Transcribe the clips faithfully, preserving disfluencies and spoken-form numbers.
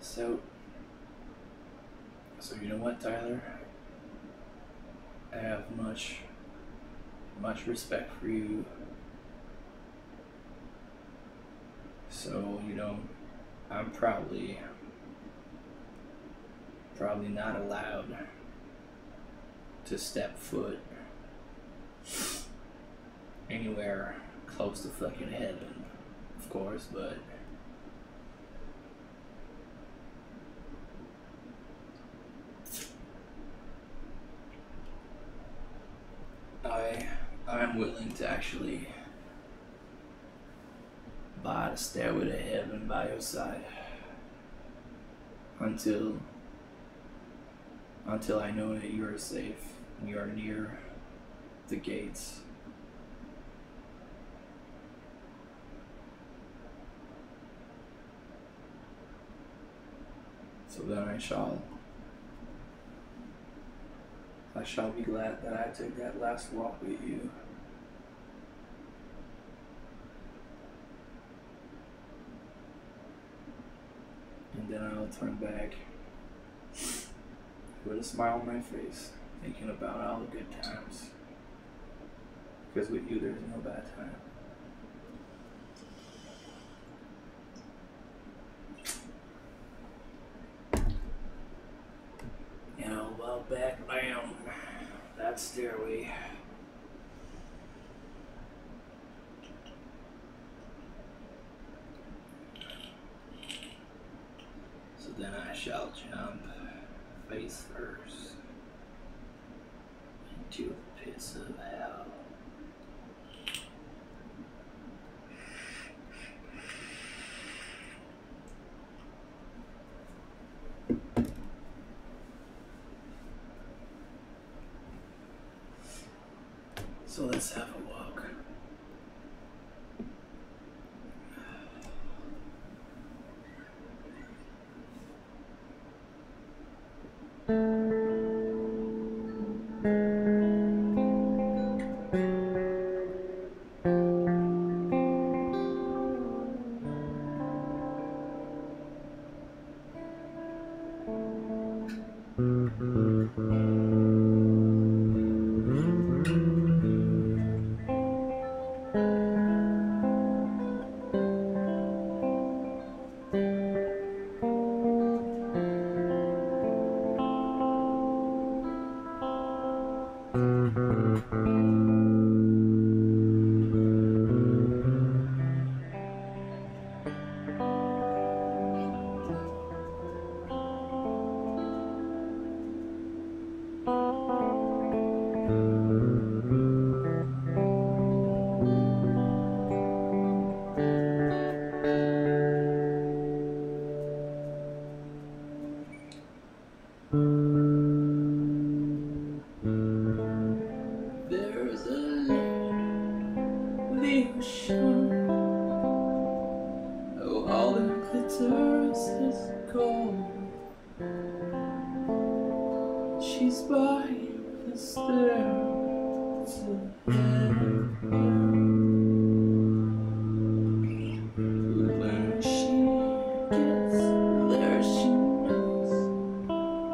So, so you know what, Tyler? I have much, much respect for you. So, you know, I'm probably, probably not allowed to step foot anywhere close to fucking heaven, of course, but I I'm willing to actually buy the stairway to heaven by your side until until I know that you are safe and you are near the gates. So then I shall I shall be glad that I took that last walk with you. And then I'll turn back with a smile on my face, thinking about all the good times. Because with you, there's no bad time. You know, well, back down that stairway. So then I shall jump face first into the pits of hell. So let's have a walk. There's a illusion. Oh, all that glitters is gold. She's by the stairs to heaven. When she gets there, she knows.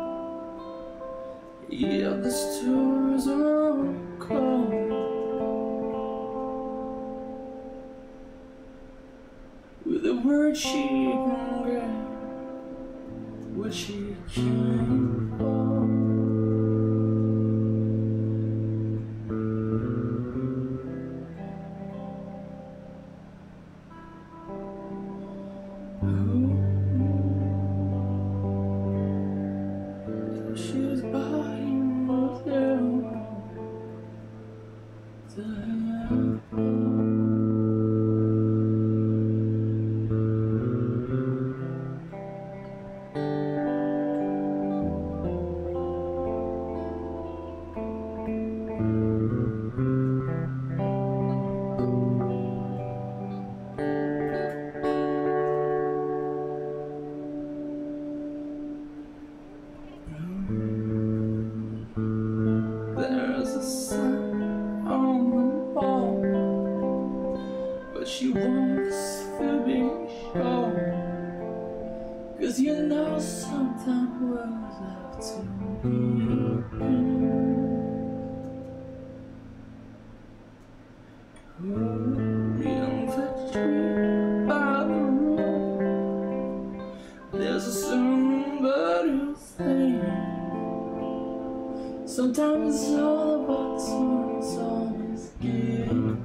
Yeah, the stars are cold. With a word she can get what she came for. She's buying up there to heaven. 'cause you know sometimes words have to be. Reading factory by the road, there's a somebody thing. Sometimes it's all about someone's always giving.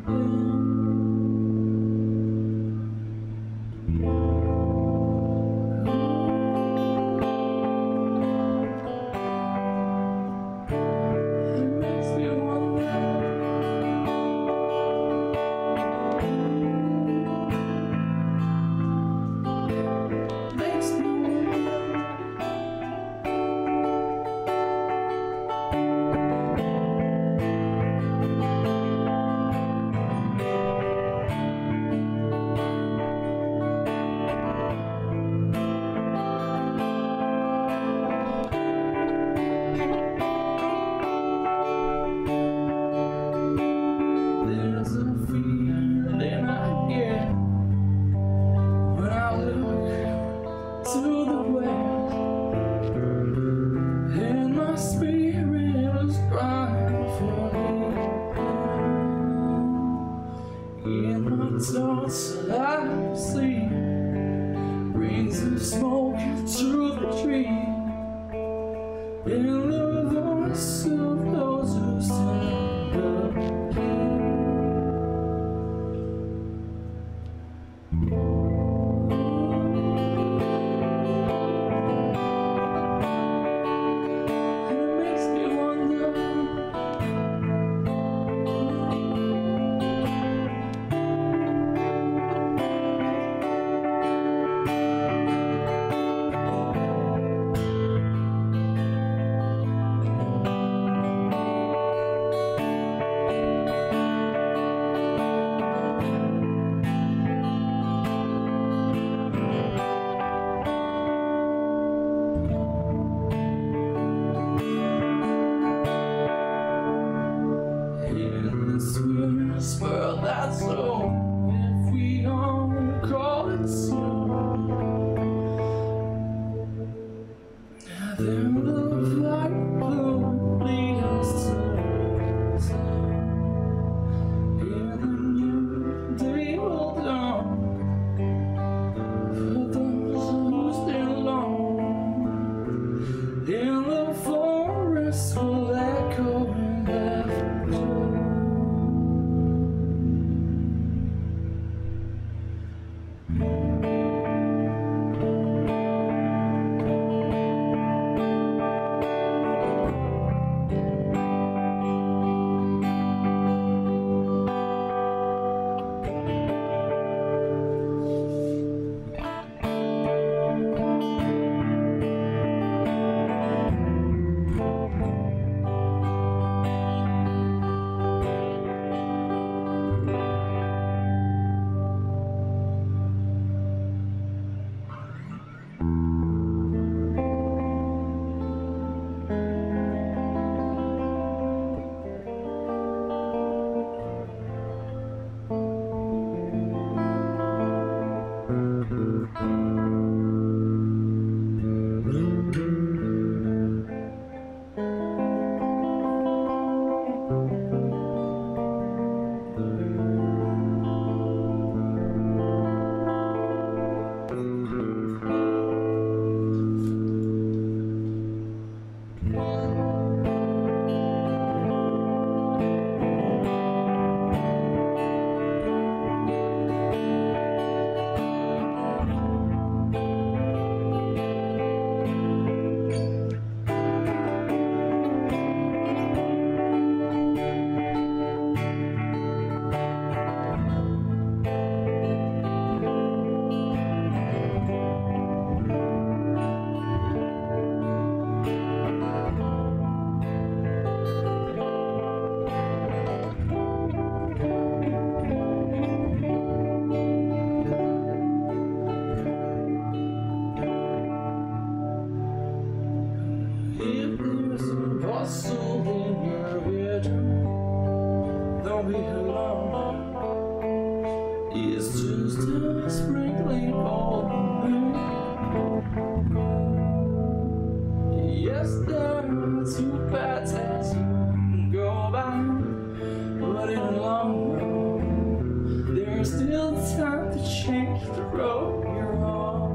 two paths as you go by, but in the long run, there's still time to change the road you're on.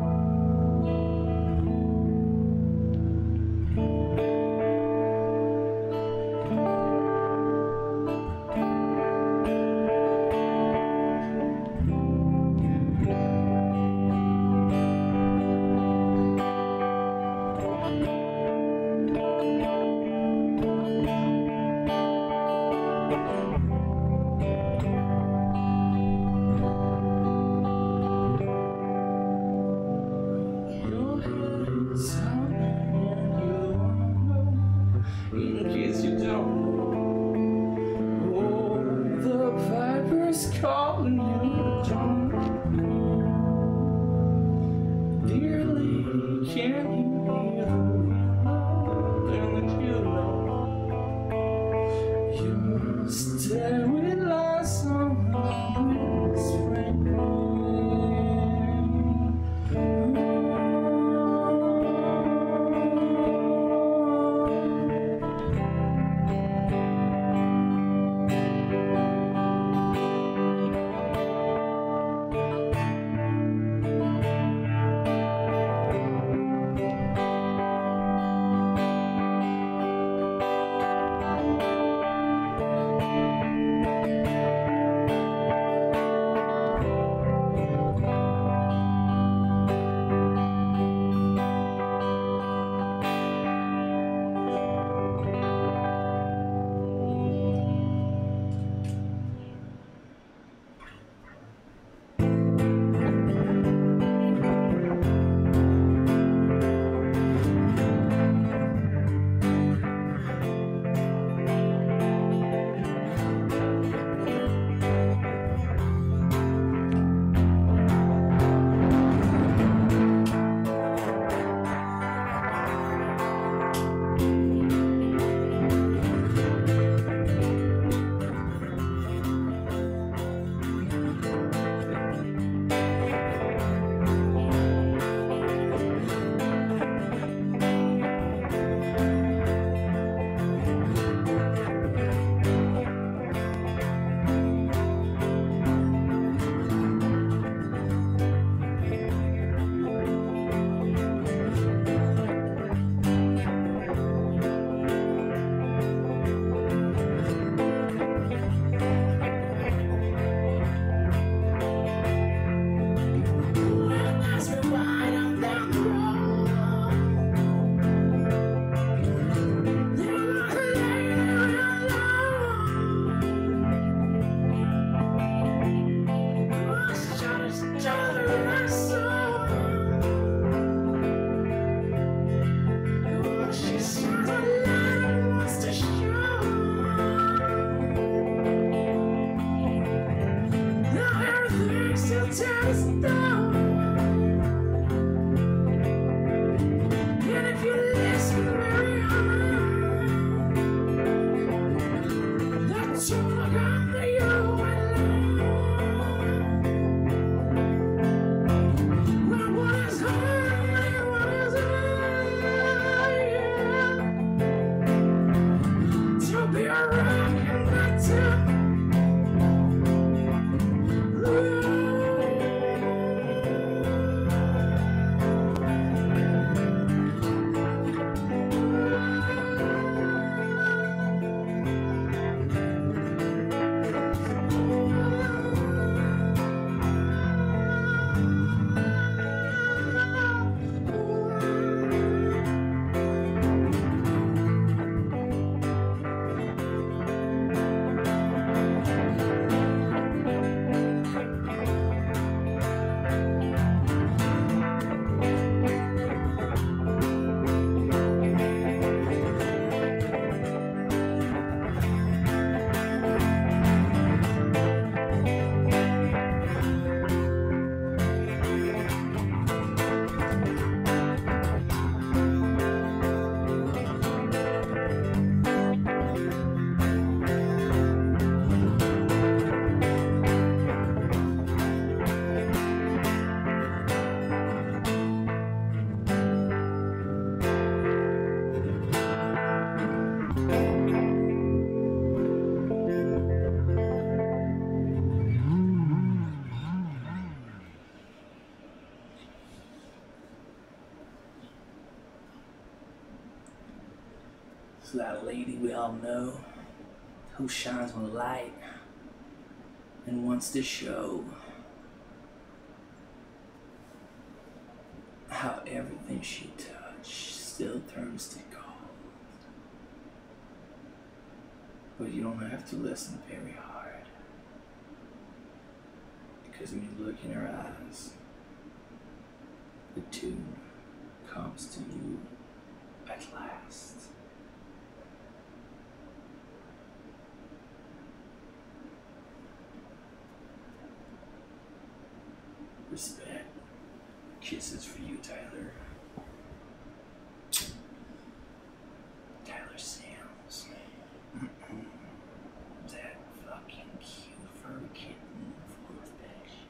In case you don't know, oh, the viper's calling you, John. Dear lady, can you hear the wind blow? And that you know your stairway lies on the spring. So that lady we all know, who shines with light and wants to show how everything she touched still turns to gold. But you don't have to listen very hard, because when you look in her eyes, the tune comes to you at last. Respect. Kisses for you, Tyler. Tyler Sams. That fucking cute furry kitten full of fish.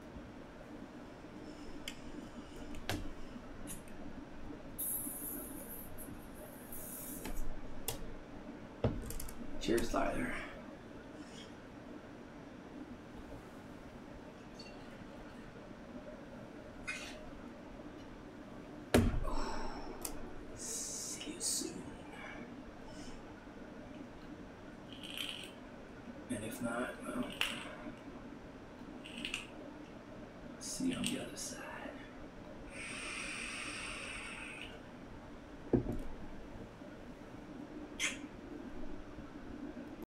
Cheers, Tyler. See you soon. And if not, well, see you on the other side.